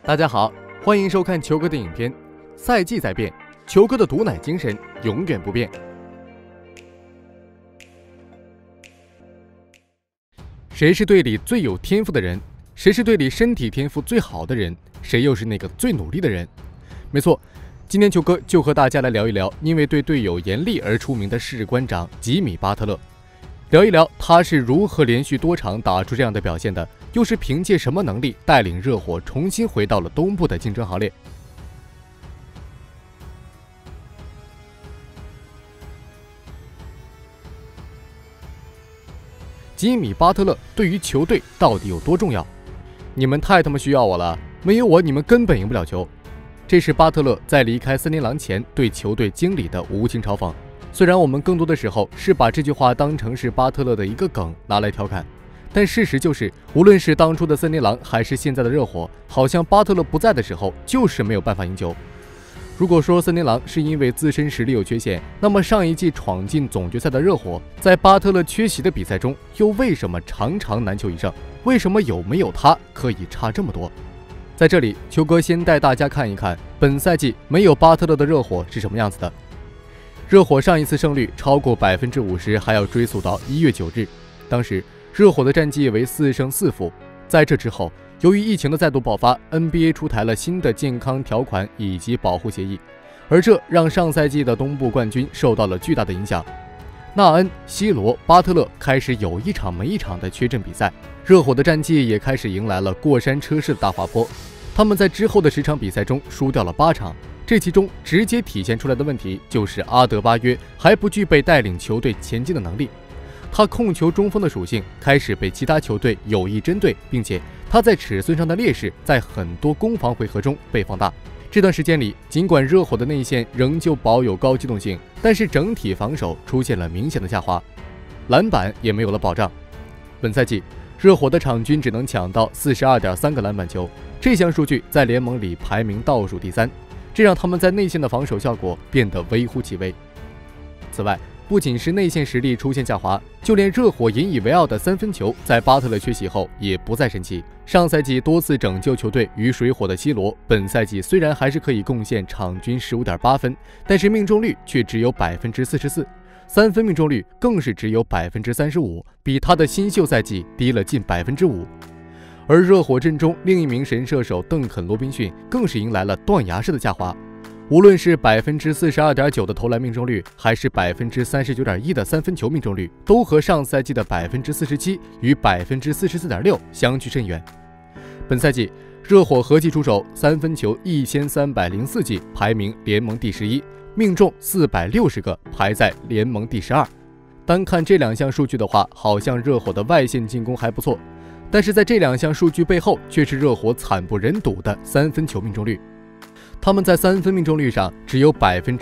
大家好，欢迎收看球哥的影片。赛季在变，球哥的毒奶精神永远不变。谁是队里最有天赋的人？谁是队里身体天赋最好的人？谁又是那个最努力的人？没错，今天球哥就和大家来聊一聊，因为对队友严厉而出名的士官长吉米·巴特勒。聊一聊他是如何连续多场打出这样的表现的，又是凭借什么能力带领热火重新回到了东部的竞争行列。吉米·巴特勒对于球队到底有多重要？你们太他妈需要我了，没有我你们根本赢不了球。这是巴特勒在离开森林狼前对球队经理的无情嘲讽。虽然我们更多的时候是把这句话当成是巴特勒的一个梗拿来调侃，但事实就是，无论是当初的森林狼还是现在的热火，好像巴特勒不在的时候就是没有办法赢球。如果说森林狼是因为自身实力有缺陷，那么上一季闯进总决赛的热火，在巴特勒缺席的比赛中，又为什么常常难求一胜？为什么有没有他可以差这么多？在这里，球哥先带大家看一看本赛季没有巴特勒的热火是什么样子的。热火上一次胜率超过50%，还要追溯到1月9日。当时热火的战绩为4胜4负。在这之后，由于疫情的再度爆发 ，NBA 出台了新的健康条款以及保护协议，而这让上赛季的东部冠军受到了巨大的影响。纳恩、西罗、巴特勒开始有一场没一场的缺阵比赛，热火的战绩也开始迎来了过山车式的大滑坡。他们在之后的10场比赛中输掉了8场。这其中直接体现出来的问题就是阿德巴约还不具备带领球队前进的能力，他控球中锋的属性开始被其他球队有意针对，并且他在尺寸上的劣势在很多攻防回合中被放大。这段时间里，尽管热火的内线仍旧保有高机动性，但是整体防守出现了明显的下滑，篮板也没有了保障。本赛季热火的场均只能抢到42.3个篮板球，这项数据在联盟里排名倒数第3。这让他们在内线的防守效果变得微乎其微。此外，不仅是内线实力出现下滑，就连热火引以为傲的3分球，在巴特勒缺席后也不再神奇。上赛季多次拯救球队于水火的西罗，本赛季虽然还是可以贡献场均15.8分，但是命中率却只有44%，三分命中率更是只有35%，比他的新秀赛季低了近5%。而热火阵中另一名神射手邓肯·罗宾逊更是迎来了断崖式的下滑，无论是42.9%的投篮命中率，还是39.1%的三分球命中率，都和上赛季的47%与44.6%相距甚远。本赛季热火合计出手三分球1304记，排名联盟第11，命中460个，排在联盟第12。单看这2项数据的话，好像热火的外线进攻还不错。但是在这2项数据背后，却是热火惨不忍睹的三分球命中率。他们在三分命中率上只有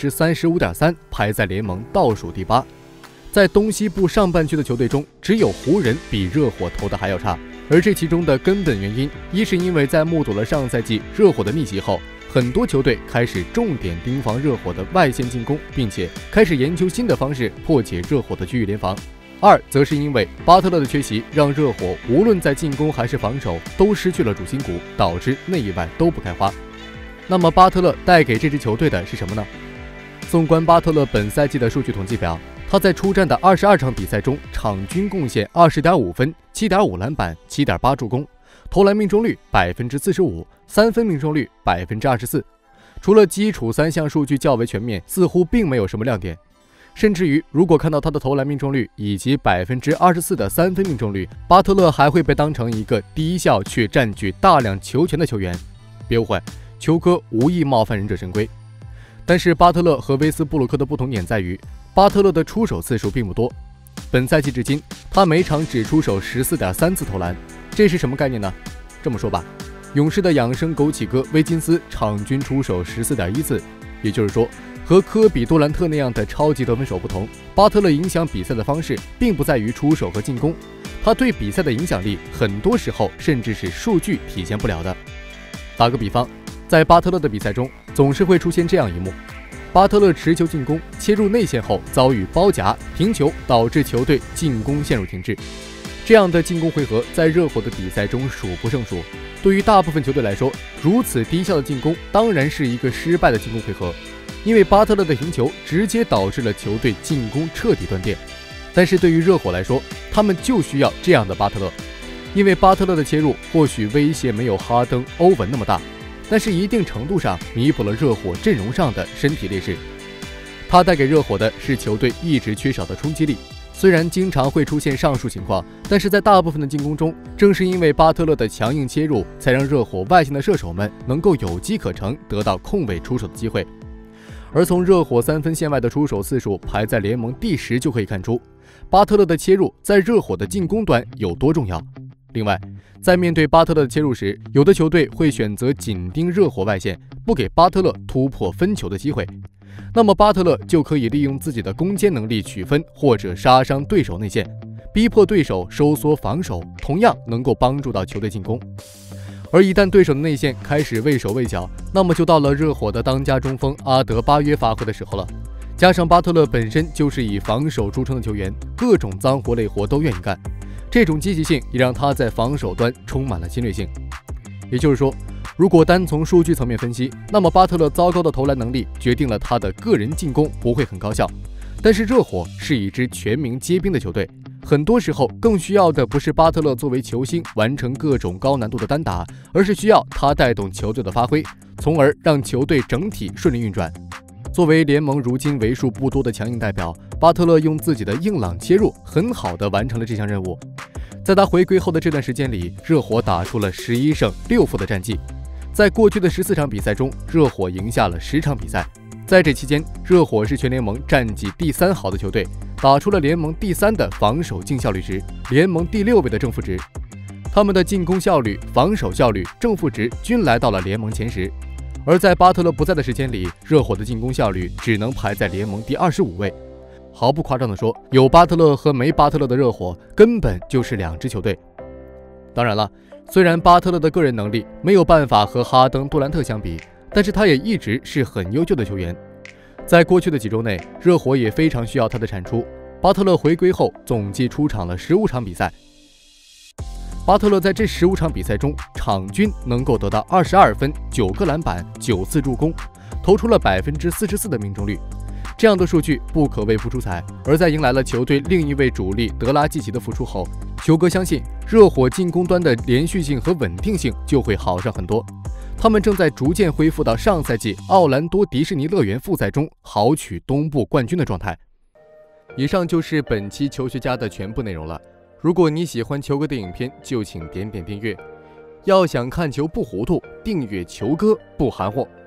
35.3%，排在联盟倒数第8。在东西部上半区的球队中，只有湖人比热火投的还要差。而这其中的根本原因，一是因为在目睹了上赛季热火的逆袭后，很多球队开始重点盯防热火的外线进攻，并且开始研究新的方式破解热火的区域联防。2则是因为巴特勒的缺席，让热火无论在进攻还是防守都失去了主心骨，导致内外都不开花。那么巴特勒带给这支球队的是什么呢？纵观巴特勒本赛季的数据统计表，他在出战的22场比赛中，场均贡献20.5分、7.5篮板、7.8助攻，投篮命中率45%，三分命中率24%。除了基础3项数据较为全面，似乎并没有什么亮点。甚至于，如果看到他的投篮命中率以及24%的三分命中率，巴特勒还会被当成一个低效却占据大量球权的球员。别误会，球哥无意冒犯忍者神龟。但是巴特勒和威斯布鲁克的不同点在于，巴特勒的出手次数并不多。本赛季至今，他每场只出手14.3次投篮，这是什么概念呢？这么说吧，勇士的养生枸杞哥威金斯场均出手14.1次，也就是说，和科比杜兰特那样的超级得分手不同，巴特勒影响比赛的方式并不在于出手和进攻，他对比赛的影响力很多时候甚至是数据体现不了的。打个比方，在巴特勒的比赛中，总是会出现这样一幕：巴特勒持球进攻，切入内线后遭遇包夹停球，导致球队进攻陷入停滞。这这样的进攻回合在热火的比赛中数不胜数。对于大部分球队来说，如此低效的进攻当然是一个失败的进攻回合，因为巴特勒的停球直接导致了球队进攻彻底断电。但是对于热火来说，他们就需要这样的巴特勒，因为巴特勒的切入或许威胁没有哈登、欧文那么大，但是一定程度上弥补了热火阵容上的身体劣势。他带给热火的是球队一直缺少的冲击力。虽然经常会出现上述情况，但是在大部分的进攻中，正是因为巴特勒的强硬切入，才让热火外线的射手们能够有机可乘，得到空位出手的机会。而从热火3分线外的出手次数排在联盟第10就可以看出，巴特勒的切入在热火的进攻端有多重要。另外，在面对巴特勒的切入时，有的球队会选择紧盯热火外线，不给巴特勒突破分球的机会。那么巴特勒就可以利用自己的攻坚能力取分，或者杀伤对手内线，逼迫对手收缩防守，同样能够帮助到球队进攻。而一旦对手的内线开始畏手畏脚，那么就到了热火的当家中锋阿德巴约发挥的时候了。加上巴特勒本身就是以防守著称的球员，各种脏活累活都愿意干，这种积极性也让他在防守端充满了侵略性。也就是说，如果单从数据层面分析，那么巴特勒糟糕的投篮能力决定了他的个人进攻不会很高效。但是热火是一支全民皆兵的球队，很多时候更需要的不是巴特勒作为球星完成各种高难度的单打，而是需要他带动球队的发挥，从而让球队整体顺利运转。作为联盟如今为数不多的强硬代表，巴特勒用自己的硬朗切入，很好地完成了这项任务。在他回归后的这段时间里，热火打出了11胜6负的战绩。在过去的14场比赛中，热火赢下了10场比赛。在这期间，热火是全联盟战绩第3好的球队，打出了联盟第3的防守净效率值，联盟第6位的正负值。他们的进攻效率、防守效率、正负值均来到了联盟前10。而在巴特勒不在的时间里，热火的进攻效率只能排在联盟第25位。毫不夸张地说，有巴特勒和没巴特勒的热火根本就是2支球队。当然了，虽然巴特勒的个人能力没有办法和哈登、杜兰特相比，但是他也一直是很优秀的球员。在过去的几周内，热火也非常需要他的产出。巴特勒回归后，总计出场了15场比赛。巴特勒在这15场比赛中，场均能够得到22分、9个篮板、9次助攻，投出了44%的命中率。这样的数据不可谓不出彩。而在迎来了球队另一位主力德拉季奇的复出后，球哥相信热火进攻端的连续性和稳定性就会好上很多。他们正在逐渐恢复到上赛季奥兰多迪士尼乐园复赛中豪取东部冠军的状态。以上就是本期球学家的全部内容了。如果你喜欢球哥的影片，就请点点订阅。要想看球不糊涂，订阅球哥不含糊。